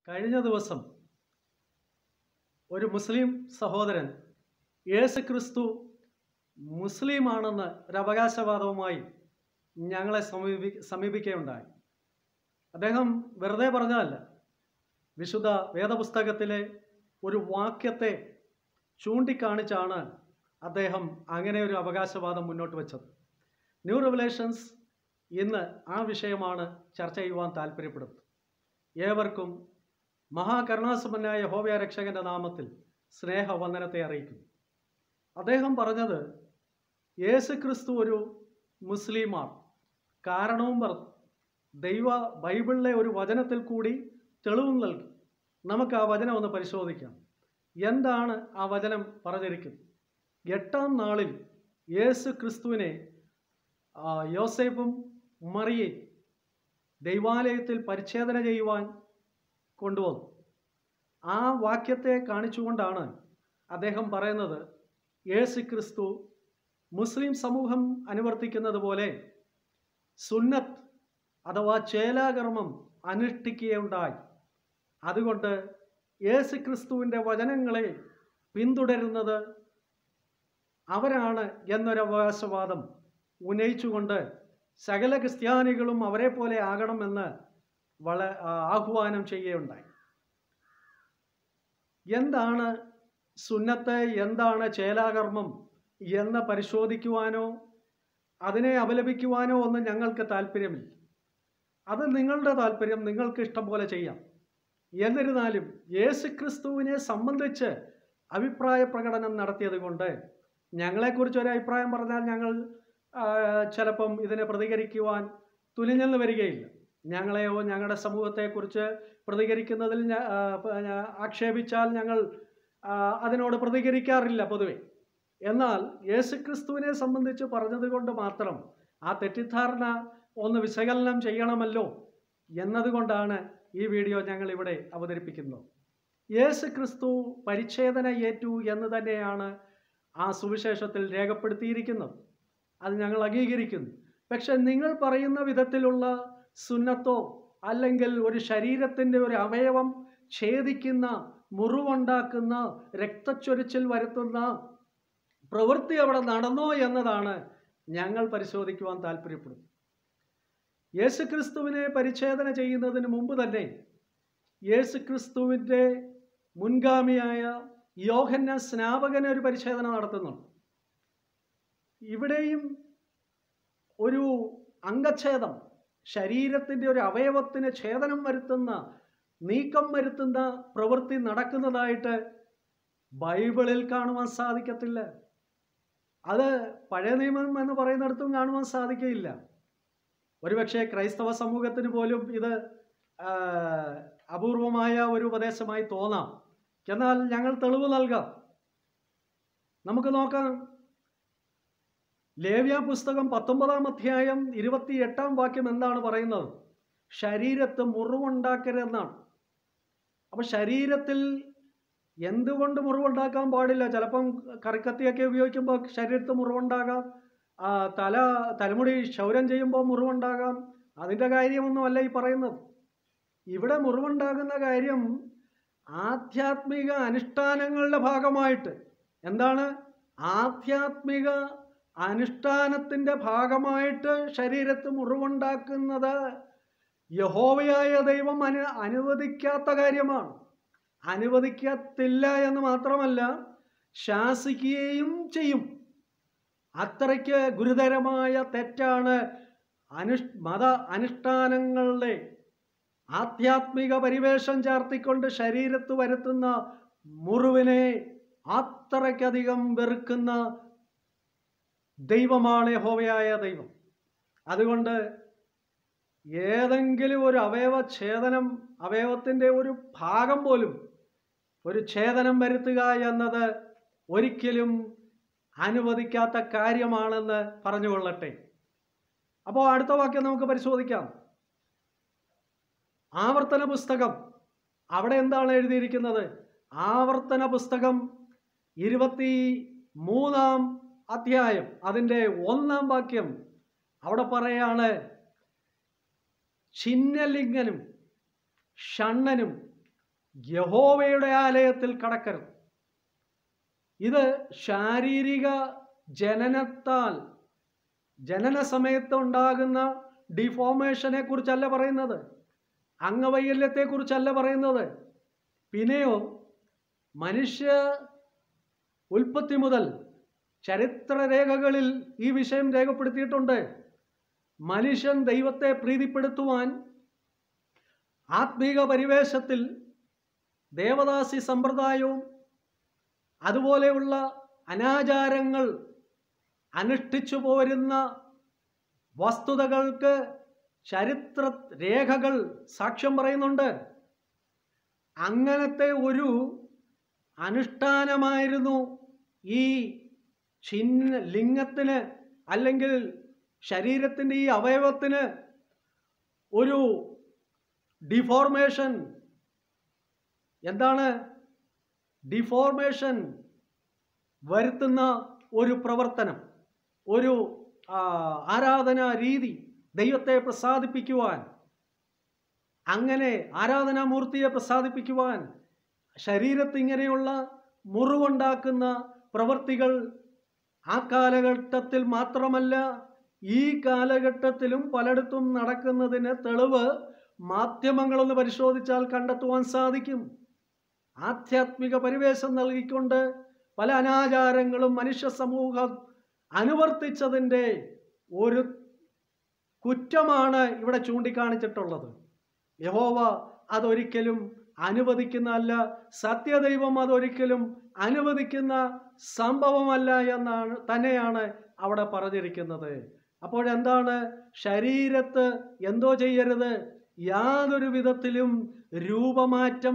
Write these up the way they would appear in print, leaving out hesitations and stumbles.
കഴിഞ്ഞ ദിവസം ഒരു മുസ്ലിം സഹോദരൻ യേശു ക്രിസ്തു മുസ്ലിമാണെന്ന് ഒരു അവകാശവാദവുമായി ഞങ്ങളെ സമീപിക്കുകയുണ്ടായി. അദ്ദേഹം വെറുതെ പറഞ്ഞതല്ല, വിശുദ്ധ വേദപുസ്തകത്തിലെ ഒരു വാക്യത്തെ ചൂണ്ടിക്കാണിച്ചാണ് അദ്ദേഹം അങ്ങനെ ഒരു അവകാശവാദം മുന്നോട്ട് വെച്ചത്. ന്യൂ റെവലേഷൻസ് ഇന്ന് ആ വിഷയമാണ് ചർച്ച ചെയ്യുവാൻ താല്പര്യപ്പെടുന്നത്. ഏവർക്കും മഹാകരുണാസമ്പന്നനായ യഹോവ രക്ഷകന്റെ നാമത്തിൽ സ്നേഹവന്ദനത്തെ അറിയിക്കുന്നു. അദ്ദേഹം പറഞ്ഞത് യേശു ക്രിസ്തു ഒരു മുസ്ലിമാണ്. കാരണവും പറഞ്ഞു. ബൈബിളിലെ ഒരു വചനത്തിൽ കൂടി തെളിവും നൽകി. നമുക്ക് ആ വചനം ഒന്ന് പരിശോധിക്കാം. എന്താണ് ആ വചനം പറഞ്ഞിരിക്കുന്നത്? 8-ാം നാളിൽ യേശു ക്രിസ്തുവിനെ യോസേഫും മറിയയും ദൈവാലയത്തിൽ പരിച്ഛേദന ചെയ്യുവാൻ കൊണ്ടുവന്നു. ആ വാക്യത്തെ കാണിച്ചുകൊണ്ടാണ് അദ്ദേഹം പറയുന്നത് യേശു ക്രിസ്തു മുസ്ലിം സമൂഹം അനുവർത്തിക്കുന്നത് പോലെ സുന്നത്ത് അഥവാ ചേലാകർമ്മം അനുഷ്ഠിക്കുകയുണ്ടായി. അതുകൊണ്ട് യേശു ക്രിസ്തുവിൻ്റെ വചനങ്ങളെ പിന്തുടരുന്നത് അവരാണ് എന്നൊരു അവകാശവാദം ഉന്നയിച്ചുകൊണ്ട് സകല ക്രിസ്ത്യാനികളും അവരെ പോലെ ആകണമെന്ന് ആഹ്വാനം ചെയ്യുകയുണ്ടായി. എന്താണ് സുന്നത്ത്, എന്താണ് ചേലാകർമ്മം എന്ന് പരിശോധിക്കുവാനോ അതിനെ അപലപിക്കുവാനോ ഒന്നും ഞങ്ങൾക്ക് താല്പര്യമില്ല. അത് നിങ്ങളുടെ താല്പര്യം, നിങ്ങൾക്ക് ഇഷ്ടം പോലെ ചെയ്യാം. എന്നിരുന്നാലും യേശു ക്രിസ്തുവിനെ സംബന്ധിച്ച് അഭിപ്രായ പ്രകടനം നടത്തിയത് കൊണ്ട് ഞങ്ങളെക്കുറിച്ച് ഒരു അഭിപ്രായം പറഞ്ഞാൽ ഞങ്ങൾ ചിലപ്പം ഇതിനെ പ്രതികരിക്കുവാൻ തുനിഞ്ഞെന്ന് വരികയില്ല. ഞങ്ങളെയോ ഞങ്ങളുടെ സമൂഹത്തെക്കുറിച്ച് പ്രതികരിക്കുന്നതിൽ ആക്ഷേപിച്ചാൽ ഞങ്ങൾ അതിനോട് പ്രതികരിക്കാറില്ല പൊതുവെ. എന്നാൽ യേശു ക്രിസ്തുവിനെ സംബന്ധിച്ച് പറഞ്ഞത് കൊണ്ട് മാത്രം ആ തെറ്റിദ്ധാരണ ഒന്ന് വിശകലനം ചെയ്യണമല്ലോ എന്നതുകൊണ്ടാണ് ഈ വീഡിയോ ഞങ്ങൾ ഇവിടെ അവതരിപ്പിക്കുന്നത്. യേശു ക്രിസ്തു പരിച്ഛേദന ഏറ്റു എന്ന് തന്നെയാണ് ആ സുവിശേഷത്തിൽ രേഖപ്പെടുത്തിയിരിക്കുന്നത്. അത് ഞങ്ങൾ അംഗീകരിക്കുന്നു. പക്ഷെ നിങ്ങൾ പറയുന്ന വിധത്തിലുള്ള സുന്നത്തോ അല്ലെങ്കിൽ ഒരു ശരീരത്തിൻ്റെ ഒരു അവയവം ഛേദിക്കുന്ന, മുറിവുണ്ടാക്കുന്ന, രക്തച്ചൊരിച്ചിൽ വരുത്തുന്ന പ്രവൃത്തി അവിടെ നടന്നോ എന്നതാണ് ഞങ്ങൾ പരിശോധിക്കുവാൻ താല്പര്യപ്പെടുന്നത്. യേശു ക്രിസ്തുവിനെ പരിച്ഛേദന ചെയ്യുന്നതിന് മുമ്പ് തന്നെ യേശു ക്രിസ്തുവിൻ്റെ മുൻഗാമിയായ യോഹന്നാൻ സ്നാപകൻ ഒരു പരിച്ഛേദന നടത്തുന്നുണ്ട്. ഇവിടെയും ഒരു അംഗച്ഛേദം, ശരീരത്തിൻ്റെ ഒരു അവയവത്തിന് ഛേദനം വരുത്തുന്ന, നീക്കം വരുത്തുന്ന പ്രവൃത്തി നടക്കുന്നതായിട്ട് ബൈബിളിൽ കാണുവാൻ സാധിക്കത്തില്ല. അത് പഴയ നിയമം എന്ന് പറയുന്നിടത്തും കാണുവാൻ സാധിക്കുകയില്ല. ഒരുപക്ഷെ ക്രൈസ്തവ സമൂഹത്തിന് പോലും ഇത് അപൂർവമായ ഒരു ഉപദേശമായി തോന്നാം. എന്നാൽ ഞങ്ങൾ തെളിവ് നൽകാം. നമുക്ക് നോക്കാം. ലേവ്യ പുസ്തകം 19-ാം അധ്യായം 28-ാം വാക്യം എന്താണ് പറയുന്നത്? ശരീരത്ത് മുറിവുണ്ടാക്കരുതെന്നാണ്. അപ്പം ശരീരത്തിൽ എന്തുകൊണ്ട് മുറിവുണ്ടാക്കാൻ പാടില്ല? ചിലപ്പം കറിക്കത്തിയൊക്കെ ഉപയോഗിക്കുമ്പോൾ ശരീരത്ത് മുറിവുണ്ടാകാം. തലമുടി ക്ഷൗരം ചെയ്യുമ്പോൾ മുറിവുണ്ടാകാം. അതിൻ്റെ കാര്യമൊന്നുമല്ല ഈ പറയുന്നത്. ഇവിടെ മുറിവുണ്ടാകുന്ന കാര്യം ആധ്യാത്മിക അനുഷ്ഠാനങ്ങളുടെ ഭാഗമായിട്ട്. എന്താണ്? ആധ്യാത്മിക അനുഷ്ഠാനത്തിൻ്റെ ഭാഗമായിട്ട് ശരീരത്ത് മുറിവുണ്ടാക്കുന്നത് യഹോവയായ ദൈവം അനുവദിക്കാത്ത കാര്യമാണ്. അനുവദിക്കത്തില്ല എന്ന് മാത്രമല്ല, ശാസിക്കുകയും ചെയ്യും. അത്രയ്ക്ക് ഗുരുതരമായ തെറ്റാണ് മത അനുഷ്ഠാനങ്ങളുടെ ആധ്യാത്മിക പരിവേഷം ചാർത്തിക്കൊണ്ട് ശരീരത്ത് വരുത്തുന്ന മുറിവിനെ അത്രയ്ക്കധികം വെറുക്കുന്ന ദൈവമാണ് യഹോവയായ ദൈവം. അതുകൊണ്ട് ഏതെങ്കിലും ഒരു അവയവത്തിൻ്റെ ഒരു ഭാഗം പോലും ഒരു ഛേദനം വരുത്തുക എന്നത് ഒരിക്കലും അനുവദിക്കാത്ത കാര്യമാണെന്ന് പറഞ്ഞുകൊള്ളട്ടെ. അപ്പോൾ അടുത്ത വാക്യം നമുക്ക് പരിശോധിക്കാം. ആവർത്തന പുസ്തകം, അവിടെ എന്താണ് എഴുതിയിരിക്കുന്നത്? ആവർത്തന പുസ്തകം 23-ാം അധ്യായം അതിൻ്റെ 1-ാം വാക്യം അവിടെ പറയാണ്, ഛിന്നലിംഗനും ഷണ്ണനും യഹോവയുടെ ആലയത്തിൽ കടക്കരുത്. ഇത് ശാരീരിക ജനനത്താൽ ജനന സമയത്ത് ഉണ്ടാകുന്ന ഡിഫോർമേഷനെ കുറിച്ചല്ല പറയുന്നത്, അംഗവൈകല്യത്തെ കുറിച്ചല്ല പറയുന്നത്. പിന്നെയോ മനുഷ്യ ഉൽപ്പത്തി മുതൽ ചരിത്രരേഖകളിൽ ഈ വിഷയം രേഖപ്പെടുത്തിയിട്ടുണ്ട്. മനുഷ്യൻ ദൈവത്തെ പ്രീതിപ്പെടുത്തുവാൻ ആത്മീക പരിവേശത്തിൽ ദേവദാസി സമ്പ്രദായവും അതുപോലെയുള്ള അനാചാരങ്ങൾ അനുഷ്ഠിച്ചു പോരുന്ന വസ്തുതകൾക്ക് ചരിത്ര രേഖകൾ സാക്ഷ്യം പറയുന്നുണ്ട്. അങ്ങനത്തെ ഒരു അനുഷ്ഠാനമായിരുന്നു ഈ ലിംഗത്തിന് അല്ലെങ്കിൽ ശരീരത്തിൻ്റെ ഈ അവയവത്തിന് ഒരു ഡിഫോർമേഷൻ. എന്താണ് ഡിഫോർമേഷൻ വരുത്തുന്ന ഒരു പ്രവർത്തനം, ഒരു ആരാധനാ രീതി, ദൈവത്തെ പ്രസാദിപ്പിക്കുവാൻ, അങ്ങനെ ആരാധനാമൂർത്തിയെ പ്രസാദിപ്പിക്കുവാൻ ശരീരത്തിൽ ഇങ്ങനെയുള്ള മുറിവുണ്ടാക്കുന്ന പ്രവൃത്തികൾ ആ കാലഘട്ടത്തിൽ മാത്രമല്ല ഈ കാലഘട്ടത്തിലും പലയിടത്തും നടക്കുന്നതിന് തെളിവ് മാധ്യമങ്ങളൊന്ന് പരിശോധിച്ചാൽ കണ്ടെത്തുവാൻ സാധിക്കും. ആധ്യാത്മിക പരിവേശം നൽകിക്കൊണ്ട് പല അനാചാരങ്ങളും മനുഷ്യ സമൂഹം അനുവർത്തിച്ചതിൻ്റെ ഒരു കുറ്റമാണ് ഇവിടെ ചൂണ്ടിക്കാണിച്ചിട്ടുള്ളത്. യഹോവ അതൊരിക്കലും അനുവദിക്കുന്നതല്ല, സത്യദൈവം അതൊരിക്കലും അനുവദിക്കുന്ന സംഭവമല്ല എന്നാണ് തന്നെയാണ് അവിടെ പറഞ്ഞിരിക്കുന്നത്. അപ്പോഴെന്താണ്? ശരീരത്ത് എന്തോ ചെയ്യരുത്, യാതൊരു വിധത്തിലും രൂപമാറ്റം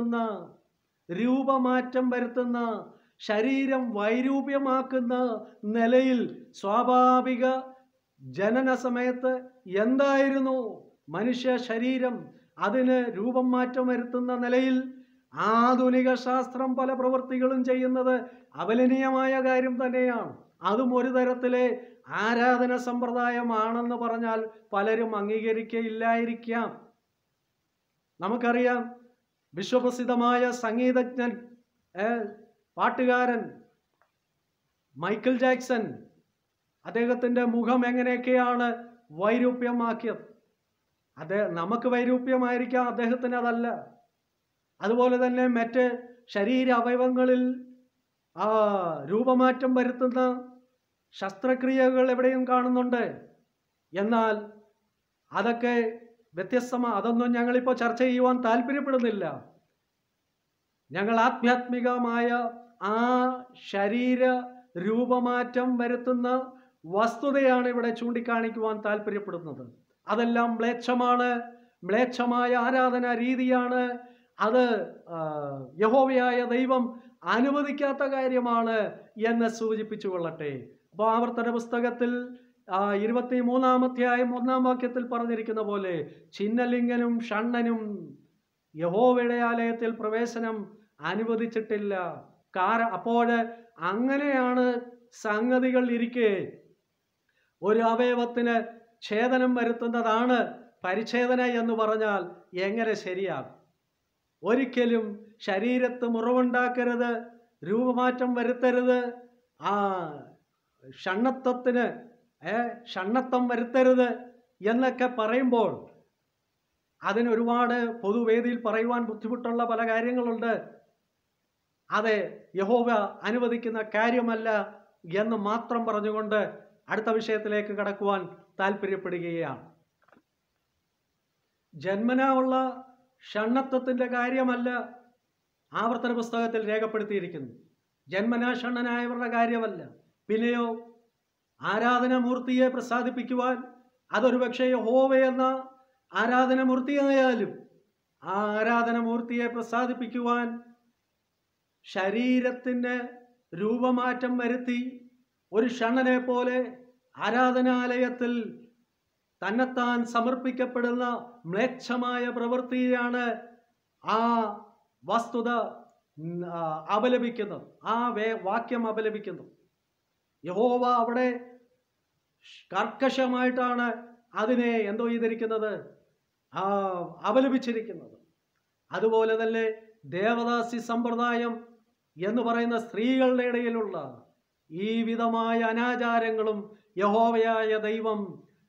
വരുത്തുന്ന ശരീരം വൈരൂപ്യമാക്കുന്ന നിലയിൽ സ്വാഭാവിക ജനന സമയത്ത് എന്തായിരുന്നു മനുഷ്യ ശരീരം, അതിന് രൂപം മാറ്റം വരുത്തുന്ന നിലയിൽ ആധുനിക ശാസ്ത്രം പല പ്രവൃത്തികളും ചെയ്യുന്നത് അപലനീയമായ കാര്യം തന്നെയാണ്. അതും ഒരു തരത്തിലെ ആരാധന സമ്പ്രദായമാണെന്ന് പറഞ്ഞാൽ പലരും അംഗീകരിക്കയില്ലായിരിക്കാം. നമുക്കറിയാം, വിശ്വപ്രസിദ്ധമായ സംഗീതജ്ഞൻ, പാട്ടുകാരൻ മൈക്കിൾ ജാക്സൺ, അദ്ദേഹത്തിൻ്റെ മുഖം എങ്ങനെയൊക്കെയാണ് വൈരൂപ്യമാക്കിയത്. നമുക്ക് വൈരൂപ്യമായിരിക്കാം, അദ്ദേഹത്തിന് അതല്ല. അതുപോലെ തന്നെ മറ്റ് ശരീര അവയവങ്ങളിൽ രൂപമാറ്റം വരുത്തുന്ന ശസ്ത്രക്രിയകൾ എവിടെയും കാണുന്നുണ്ട്. എന്നാൽ അതൊക്കെ വ്യത്യസ്തമാണ്. അതൊന്നും ഞങ്ങളിപ്പോൾ ചർച്ച ചെയ്യുവാൻ താല്പര്യപ്പെടുന്നില്ല. ഞങ്ങൾ ആധ്യാത്മികമായ ആ ശരീര രൂപമാറ്റം വരുത്തുന്ന വസ്തുതയാണ് ഇവിടെ ചൂണ്ടിക്കാണിക്കുവാൻ താല്പര്യപ്പെടുന്നത്. അതെല്ലാം മ്ലേച്ഛമായ ആരാധനാ രീതിയാണ്. അത് യഹോവയായ ദൈവം അനുവദിക്കാത്ത കാര്യമാണ് എന്ന് സൂചിപ്പിച്ചു കൊള്ളട്ടെ. അപ്പോൾ ആവർത്തന പുസ്തകത്തിൽ 23-ാം അധ്യായം 1-ാം വാക്യത്തിൽ പറഞ്ഞിരിക്കുന്ന പോലെ ചിന്നലിംഗനും ഷണ്ണനും യഹോവയുടെ ആലയത്തിൽ പ്രവേശനം അനുവദിച്ചിട്ടില്ല. അപ്പോൾ അങ്ങനെയാണ് സംഗതികൾ ഇരിക്കെ ഒരു അവയവത്തിന് ഛേദനം വരുത്തുന്നതാണ് പരിച്ഛേദന എന്ന് പറഞ്ഞാൽ എങ്ങനെ ശരിയാകും? ഒരിക്കലും ശരീരത്ത് മുറിവുണ്ടാക്കരുത്, രൂപമാറ്റം വരുത്തരുത്, ഷണ്ണത്വം വരുത്തരുത് എന്നൊക്കെ പറയുമ്പോൾ അതിനൊരുപാട് പൊതുവേദിയിൽ പറയുവാൻ ബുദ്ധിമുട്ടുള്ള പല കാര്യങ്ങളുണ്ട്. അത് യഹോവ അനുവദിക്കുന്ന കാര്യമല്ല എന്ന് മാത്രം പറഞ്ഞുകൊണ്ട് അടുത്ത വിഷയത്തിലേക്ക് കടക്കുവാൻ താല്പര്യപ്പെടുകയാണ്. ജന്മനാ ഉള്ള ഷണ്ണത്വത്തിൻ്റെ കാര്യമല്ല ആവർത്തന പുസ്തകത്തിൽ രേഖപ്പെടുത്തിയിരിക്കുന്നു. ജന്മനാ ഷണ്ണനായവരുടെ കാര്യമല്ല. പിന്നെയോ ആരാധനാമൂർത്തിയെ പ്രസാദിപ്പിക്കുവാൻ, അതൊരു പക്ഷേ യഹോവ എന്ന ആരാധനാമൂർത്തിയായാലും ആ ആരാധനാമൂർത്തിയെ പ്രസാദിപ്പിക്കുവാൻ ശരീരത്തിന് രൂപമാറ്റം വരുത്തി ഒരു ഷണ്ണനെ പോലെ ആരാധനാലയത്തിൽ തന്നെത്താൻ സമർപ്പിക്കപ്പെടുന്ന മ്ലേച്ഛമായ പ്രവൃത്തിയാണ് ആ വസ്തുത അപലപിക്കുന്നത്, ആ വാക്യം അപലപിക്കുന്നത്. യഹോവ അവിടെ കർക്കശമായിട്ടാണ് അതിനെ എന്തോ ചെയ്തിരിക്കുന്നത്, അപലപിച്ചിരിക്കുന്നത്. അതുപോലെ തന്നെ ദേവദാസി സമ്പ്രദായം എന്ന് പറയുന്ന സ്ത്രീകളുടെ ഇടയിലുള്ള ഈ വിധമായ അനാചാരങ്ങളും യഹോവയായ ദൈവം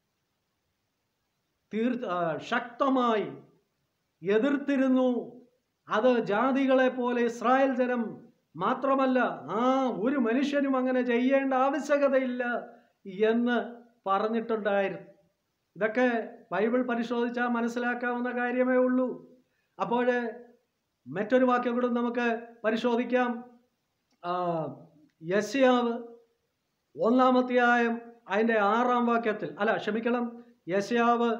ശക്തമായി എതിർത്തിരുന്നു. അത് ജാതികളെ പോലെ ഇസ്രായേൽ ജനം മാത്രമല്ല, ഒരു മനുഷ്യനും അങ്ങനെ ചെയ്യേണ്ട ആവശ്യകതയില്ല എന്ന് പറഞ്ഞിട്ടുണ്ടായിരുന്നു. ഇതൊക്കെ ബൈബിൾ പരിശോധിച്ചാൽ മനസ്സിലാക്കാവുന്ന കാര്യമേ ഉള്ളൂ. അപ്പോൾ മറ്റൊരു വാക്യം കൂടെ നമുക്ക് പരിശോധിക്കാം. യെശയ്യാവ് 1-ാം അധ്യായം അതിൻ്റെ 6-ാം വാക്യത്തിൽ, യെശയ്യാവ്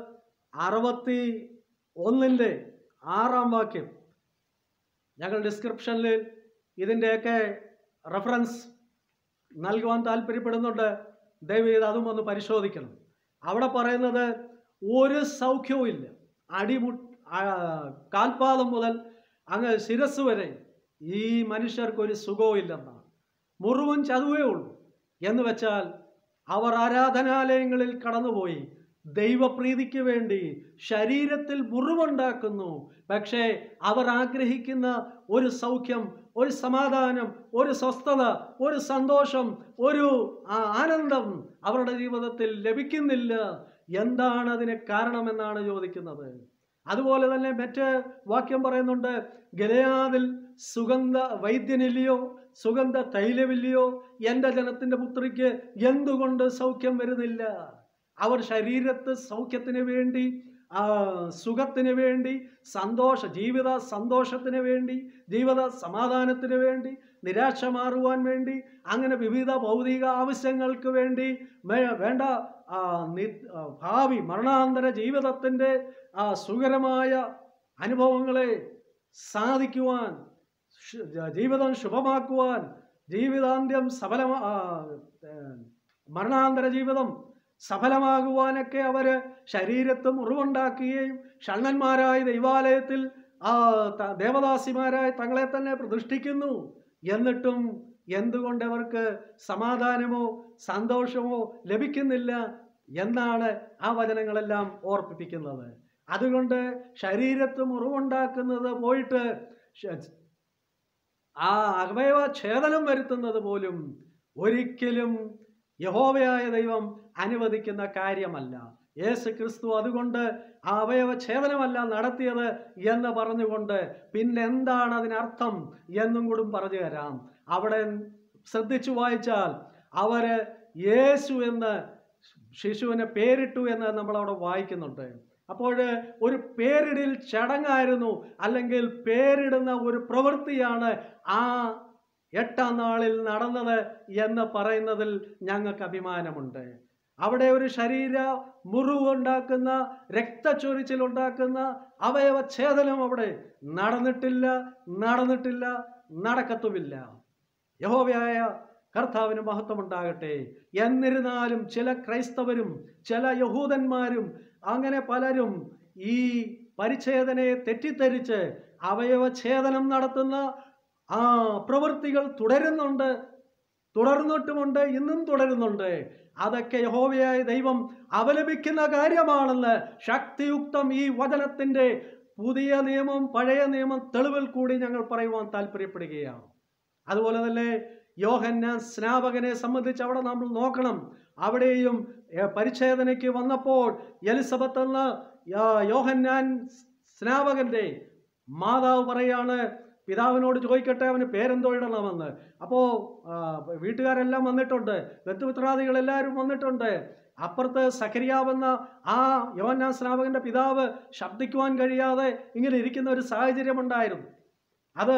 61-ന്റെ 6-ാം വാക്യം. ഞങ്ങൾ ഡിസ്ക്രിപ്ഷനിൽ ഇതിൻ്റെയൊക്കെ റെഫറൻസ് നൽകുവാൻ താല്പര്യപ്പെടുന്നുണ്ട്. ദയവേത് അതും ഒന്ന് പരിശോധിക്കണം. അവിടെ പറയുന്നത് ഒരു സൗഖ്യവും ഇല്ല, കാൽപാദം മുതൽ അങ്ങ് ശിരസ് വരെ ഈ മനുഷ്യർക്കൊരു സുഖവും ഇല്ലെന്നാണ്. മുറിവും ചതുവേ ഉള്ളൂ എന്ന് വെച്ചാൽ അവർ ആരാധനാലയങ്ങളിൽ കടന്നുപോയി ദൈവപ്രീതിക്ക് വേണ്ടി ശരീരത്തിൽ മുറിവുണ്ടാക്കുന്നു. പക്ഷേ അവർ ആഗ്രഹിക്കുന്ന ഒരു സൗഖ്യം, ഒരു സമാധാനം, ഒരു സ്വസ്ഥത, ഒരു സന്തോഷം, ഒരു ആനന്ദം അവരുടെ ജീവിതത്തിൽ ലഭിക്കുന്നില്ല. എന്താണ് അതിന് കാരണമെന്നാണ് ചോദിക്കുന്നത്. അതുപോലെ തന്നെ മറ്റ് വാക്യം പറയുന്നുണ്ട്, ഗിലെയാദിൽ സുഗന്ധ വൈദ്യനില്ലയോ, സുഗന്ധ തൈലമില്ലയോ, എൻ്റെ ജനത്തിൻ്റെ പുത്രിക്ക് എന്തുകൊണ്ട് സൗഖ്യം വരുന്നില്ല? അവർ ശരീരത്ത് സൗഖ്യത്തിന് വേണ്ടി, സുഖത്തിന് വേണ്ടി, ജീവിത സന്തോഷത്തിന് വേണ്ടി, ജീവിത സമാധാനത്തിന് വേണ്ടി, നിരാശ മാറുവാൻ വേണ്ടി, അങ്ങനെ വിവിധ ഭൗതിക ആവശ്യങ്ങൾക്ക് വേണ്ടി വേണ്ട ഭാവി മരണാന്തര ജീവിതത്തിൻ്റെ സുഖകരമായ അനുഭവങ്ങളെ സാധിക്കുവാൻ, ജീവിതം ശുഭമാക്കുവാൻ, ജീവിതാന്ത്യം മരണാന്തര ജീവിതം സഫലമാകുവാനൊക്കെ അവർ ശരീരത്ത് മുറിവുണ്ടാക്കുകയും ഷണ്ണന്മാരായ ദൈവാലയത്തിൽ ദേവദാസിമാരായി തങ്ങളെ തന്നെ പ്രതിഷ്ഠിക്കുന്നു. എന്നിട്ടും എന്തുകൊണ്ട് അവർക്ക് സമാധാനമോ സന്തോഷമോ ലഭിക്കുന്നില്ല എന്നാണ് ആ വചനങ്ങളെല്ലാം ഓർപ്പിപ്പിക്കുന്നത്. അതുകൊണ്ട് ശരീരത്ത് മുറിവുണ്ടാക്കുന്നത് പോയിട്ട് ആ അവയവ ഛേദനം വരുത്തുന്നത് പോലും ഒരിക്കലും യഹോവയായ ദൈവം അനുവദിക്കുന്ന കാര്യമല്ല. യേശു ക്രിസ്തു അതുകൊണ്ട് ആ അവയവ ഛേദനമല്ല നടത്തിയത് എന്ന് പറഞ്ഞുകൊണ്ട് പിന്നെന്താണ് അതിനർത്ഥം എന്നും കൂടി പറഞ്ഞു തരാം. അവിടെ ശ്രദ്ധിച്ചു വായിച്ചാൽ അവര് യേശു എന്ന് ശിശുവിനെ പേരിട്ടു എന്ന് നമ്മളവിടെ വായിക്കുന്നുണ്ട്. അപ്പോൾ ഒരു പേരിടൽ ചടങ്ങായിരുന്നു, അല്ലെങ്കിൽ പേരിടുന്ന ഒരു പ്രവൃത്തിയാണ് ആ 8-ാം നാളിൽ നടന്നത് എന്ന് പറയുന്നതിൽ ഞങ്ങൾക്ക് അഭിമാനമുണ്ട്. അവിടെ ഒരു ശരീര മുറിവുണ്ടാക്കുന്ന, രക്തച്ചൊരിച്ചിലുണ്ടാക്കുന്ന അവയവച്ഛേദനം അവിടെ നടന്നിട്ടില്ല, നടക്കത്തുമില്ല. യഹോവയായ കർത്താവിന് മഹത്വമുണ്ടാകട്ടെ. എന്നിരുന്നാലും ചില ക്രൈസ്തവരും ചില യഹൂദന്മാരും അങ്ങനെ പലരും ഈ പരിച്ഛേദനയെ തെറ്റിദ്ധരിച്ച് അവയവച്ഛേദനം നടത്തുന്ന പ്രവൃത്തികൾ തുടർന്നിട്ടുമുണ്ട്, ഇന്നും തുടരുന്നുണ്ട്. അതൊക്കെ യഹോവയായ ദൈവം അപലപിക്കുന്ന കാര്യമാണെന്ന് ശക്തിയുക്തം ഈ വചനത്തിൻ്റെ പുതിയ നിയമം പഴയ നിയമം തെളിവിൽ കൂടി ഞങ്ങൾ പറയുവാൻ താല്പര്യപ്പെടുകയാണ്. അതുപോലെ തന്നെ യോഹന്നാൻ സ്നാപകനെ സംബന്ധിച്ച് അവിടെ നമ്മൾ നോക്കണം. അവിടെയും പരിച്ഛേദനയ്ക്ക് വന്നപ്പോൾ എലിസബത്ത് എന്ന യോഹന്നാൻ സ്നാപകന്റെ മാതാവ് പറയാണ്, പിതാവിനോട് ചോദിക്കട്ടെ അവന് പേരെന്തോ ഇടണമെന്ന്. അപ്പോൾ വീട്ടുകാരെല്ലാം വന്നിട്ടുണ്ട്, ബന്ധുമിത്രാദികളെല്ലാവരും വന്നിട്ടുണ്ട്. അപ്പുറത്ത് സഖരിയാവെന്ന ആ യോഹന്നാൻ സ്നാപകന്റെ പിതാവ് ശബ്ദിക്കുവാൻ കഴിയാതെ ഇങ്ങനെ ഇരിക്കുന്ന ഒരു സാഹചര്യം ഉണ്ടായിരുന്നു. അത്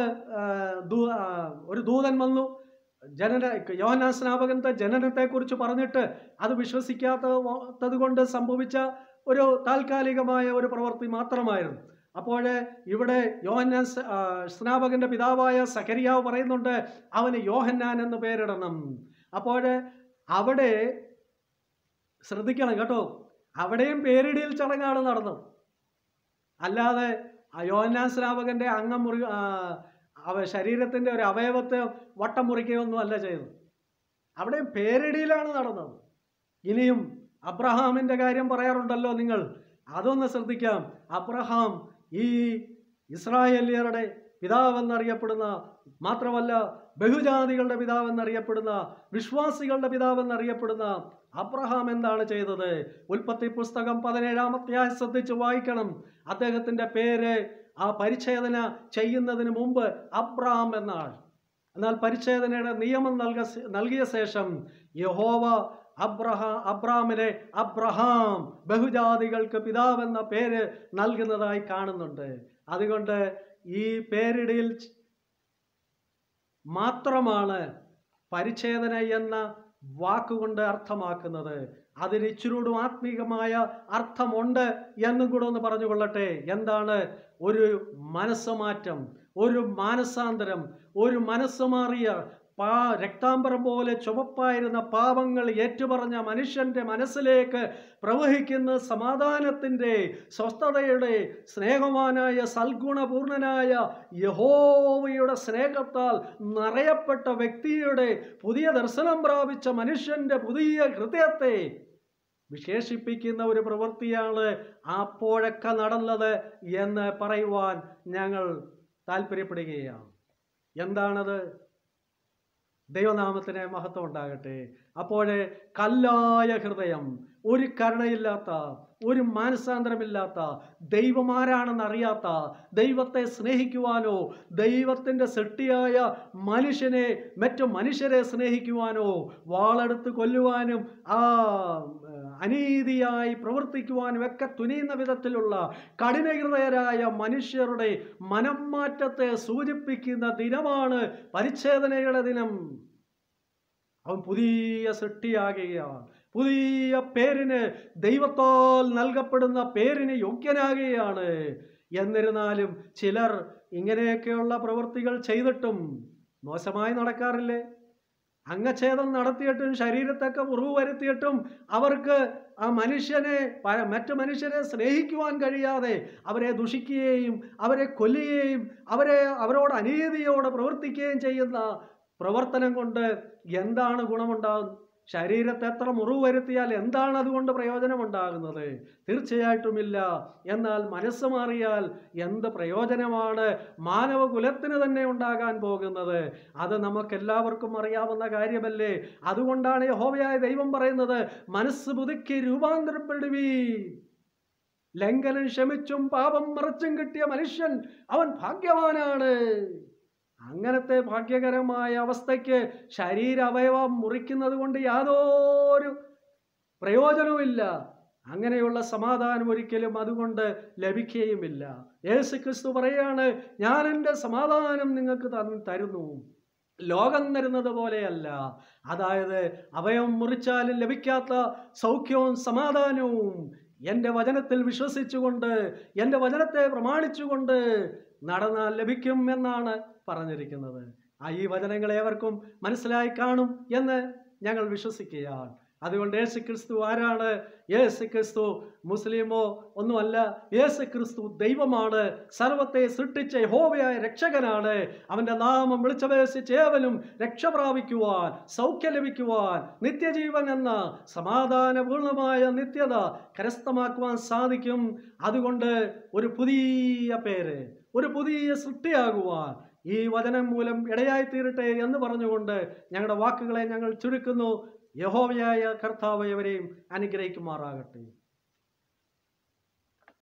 ഒരു ദൂതൻ വന്നു യോഹന്നാൻ സ്നാപകന്റെ ജനനത്തെക്കുറിച്ച് പറഞ്ഞിട്ട് അത് വിശ്വസിക്കാത്തത് കൊണ്ട് സംഭവിച്ച ഒരു താൽക്കാലികമായ ഒരു പ്രവൃത്തി മാത്രമായിരുന്നു. അപ്പോൾ ഇവിടെ യോഹന്നാൻ സ്നാപകന്റെ പിതാവായ സഖരിയാവ് പറയുന്നുണ്ട് അവന് യോഹന്നാൻ എന്ന് പേരിടണം. അപ്പോൾ അവിടെ ശ്രദ്ധിക്കണം കേട്ടോ, അവിടെയും പേരിടൽ ചടങ്ങാണ് നടന്നത്. അല്ലാതെ യോഹന്നാൻ സ്നാപകന്റെ ശരീരത്തിൻ്റെ ഒരു അവയവത്തെ വട്ടം മുറിക്കുകയൊന്നും അല്ല ചെയ്തത്. അവിടെയും പേരിടയിലാണ് നടന്നത്. ഇനിയും അബ്രഹാമിൻ്റെ കാര്യം പറയാറുണ്ടല്ലോ നിങ്ങൾ, അതൊന്ന് ശ്രദ്ധിക്കാം. അബ്രഹാം ഈ ഇസ്രായേലിയരുടെ പിതാവെന്നറിയപ്പെടുന്ന, മാത്രമല്ല ബഹുജാതികളുടെ പിതാവെന്നറിയപ്പെടുന്ന, വിശ്വാസികളുടെ പിതാവെന്നറിയപ്പെടുന്ന അബ്രഹാം എന്താണ് ചെയ്തത്? ഉൽപ്പത്തി പുസ്തകം 17-ാം അധ്യായം ശ്രദ്ധിച്ച് വായിക്കണം. അദ്ദേഹത്തിൻ്റെ പേര് ആ പരിച്ഛേദന ചെയ്യുന്നതിന് മുമ്പ് അബ്രാം എന്നാണ്. എന്നാൽ പരിച്ഛേദനയുടെ നിയമം നൽകിയ ശേഷം യഹോവ അബ്രാമിനെ അബ്രഹാം, ബഹുജാതികൾക്ക് പിതാവെന്ന പേര് നൽകുന്നതായി കാണുന്നുണ്ട്. അതുകൊണ്ട് ഈ പേരിടിയിൽ മാത്രമാണ് പരിച്ഛേദന എന്ന വാക്കുകൊണ്ട് അർത്ഥമാക്കുന്നത്. അതിന് ഇച്ചിരൂടും ആത്മീകമായ അർത്ഥമുണ്ട് എന്നും കൂടെ ഒന്ന് പറഞ്ഞുകൊള്ളട്ടെ. എന്താണ്? ഒരു മനസ്സുമാറ്റം, ഒരു മാനസാന്തരം, ഒരു മനസ്സ് മാറിയ രക്താംബരം പോലെ ചുവപ്പായിരുന്ന പാപങ്ങൾ ഏറ്റുപറഞ്ഞ മനുഷ്യന്റെ മനസ്സിലേക്ക് പ്രവഹിക്കുന്ന സമാധാനത്തിൻ്റെ, സ്വസ്ഥതയുടെ, സ്നേഹവാനായ സൽഗുണപൂർണനായ യഹോവയുടെ സ്നേഹത്താൽ നിറയപ്പെട്ട വ്യക്തിയുടെ, പുതിയ ദർശനം പ്രാപിച്ച മനുഷ്യന്റെ പുതിയ ഹൃദയത്തെ വിശേഷിപ്പിക്കുന്ന ഒരു പ്രവൃത്തിയാണ് അപ്പോഴൊക്കെ നടന്നത് എന്ന് പറയുവാൻ ഞങ്ങൾ താല്പര്യപ്പെടുകയാണ്. എന്താണത്? ദൈവനാമത്തിന് മഹത്വം ഉണ്ടാകട്ടെ. അപ്പോഴേ കല്ലായ ഹൃദയം, ഒരു കരുണയില്ലാത്ത, ഒരു മാനസാന്തരമില്ലാത്ത, ദൈവം ആരാണെന്നറിയാത്ത, ദൈവത്തെ സ്നേഹിക്കുവാനോ ദൈവത്തിൻ്റെ സൃഷ്ടിയായ മനുഷ്യനെ മറ്റു മനുഷ്യരെ സ്നേഹിക്കുവാനോ വാളെടുത്ത് കൊല്ലുവാനും അനീതിയായി പ്രവർത്തിക്കുവാനും ഒക്കെ തുനിയുന്ന വിധത്തിലുള്ള കഠിനഹൃദയരായ മനുഷ്യരുടെ മനം മാറ്റത്തെ സൂചിപ്പിക്കുന്ന ദിനമാണ് പരിച്ഛേദനയുടെ ദിനം. അവൻ പുതിയ സൃഷ്ടിയാകുകയാണ്. പുതിയ പേരിന്, ദൈവത്താൽ നൽകപ്പെടുന്ന പേരിന് യോഗ്യനാകുകയാണ്. എന്നിരുന്നാലും ചിലർ ഇങ്ങനെയൊക്കെയുള്ള പ്രവൃത്തികൾ ചെയ്തിട്ടും മോശമായി നടക്കാറില്ലേ? അംഗച്ഛേദം നടത്തിയിട്ടും ശരീരത്തൊക്കെ മുറിവ് വരുത്തിയിട്ടും അവർക്ക് ആ മനുഷ്യനെ, മറ്റു മനുഷ്യരെ സ്നേഹിക്കുവാൻ കഴിയാതെ അവരെ ദുഷിക്കുകയും അവരെ കൊല്ലുകയും അവരോട് അനീതിയോടെ പ്രവർത്തിക്കുകയും ചെയ്യുന്ന പ്രവർത്തനം കൊണ്ട് എന്താണ് ഗുണമുണ്ടാകുന്നത്? ശരീരത്തെ എത്ര മുറിവ് വരുത്തിയാൽ എന്താണ് അതുകൊണ്ട് പ്രയോജനമുണ്ടാകുന്നത്? തീർച്ചയായിട്ടുമില്ല. എന്നാൽ മനസ്സ് മാറിയാൽ എന്ത് പ്രയോജനമാണ് മാനവകുലത്തിന് തന്നെ ഉണ്ടാകാൻ പോകുന്നത്? അത് നമുക്കെല്ലാവർക്കും അറിയാവുന്ന കാര്യമല്ലേ. അതുകൊണ്ടാണ് യഹോവയായ ദൈവം പറയുന്നത്, മനസ്സ് പുതുക്കി രൂപാന്തരപ്പെടുവീൻ. ലംഘനം ക്ഷമിച്ചും പാപം മറച്ചും കിട്ടിയ മനുഷ്യൻ അവൻ ഭാഗ്യവാനാണ്. അങ്ങനത്തെ ഭാഗ്യകരമായ അവസ്ഥയ്ക്ക് ശരീരാവയവം മുറിക്കുന്നത് കൊണ്ട് യാതൊരു പ്രയോജനവുമില്ല. അങ്ങനെയുള്ള സമാധാനം ഒരിക്കലും അതുകൊണ്ട് ലഭിക്കുകയുമില്ല. യേശുക്രിസ്തു പറയാണ്, ഞാൻ എൻ്റെ സമാധാനം നിങ്ങൾക്ക് തരുന്നു, ലോകം തരുന്നത് പോലെയല്ല. അതായത് അവയവം മുറിച്ചാലും ലഭിക്കാത്ത സൗഖ്യവും സമാധാനവും എൻ്റെ വചനത്തിൽ വിശ്വസിച്ചുകൊണ്ട്, എൻ്റെ വചനത്തെ പ്രമാണിച്ചുകൊണ്ട് നടന്നാൽ ലഭിക്കും എന്നാണ് പറഞ്ഞിരിക്കുന്നത്. ഈ വചനങ്ങൾ ഏവർക്കും മനസ്സിലായി കാണും എന്ന് ഞങ്ങൾ വിശ്വസിക്കുകയാണ്. അതുകൊണ്ട് യേശുക്രിസ്തു ആരാണ്? യേശുക്രിസ്തു മുസ്ലിമോ ഒന്നുമല്ല. യേശുക്രിസ്തു ദൈവമാണ്. സർവത്തെ സൃഷ്ടിച്ച യഹോവയായ രക്ഷകനാണ്. അവൻ്റെ നാമം വിളിച്ചപേക്ഷിച്ച് ഏവനും രക്ഷ പ്രാപിക്കുവാൻ, സൗഖ്യം ലഭിക്കുവാൻ, നിത്യജീവൻ എന്ന സമാധാനപൂർണമായ നിത്യത കരസ്ഥമാക്കുവാൻ സാധിക്കും. അതുകൊണ്ട് ഒരു പുതിയ പേര്, ഒരു പുതിയ സൃഷ്ടിയാകുവാൻ ഈ വചനം മൂലം ഇടയായി തീരട്ടെ എന്ന് പറഞ്ഞുകൊണ്ട് ഞങ്ങളുടെ വാക്കുകളെ ഞങ്ങൾ ചുരുക്കുന്നു. യഹോവയായ കർത്താവ് അവരെയും അനുഗ്രഹിക്കുമാറാകട്ടെ.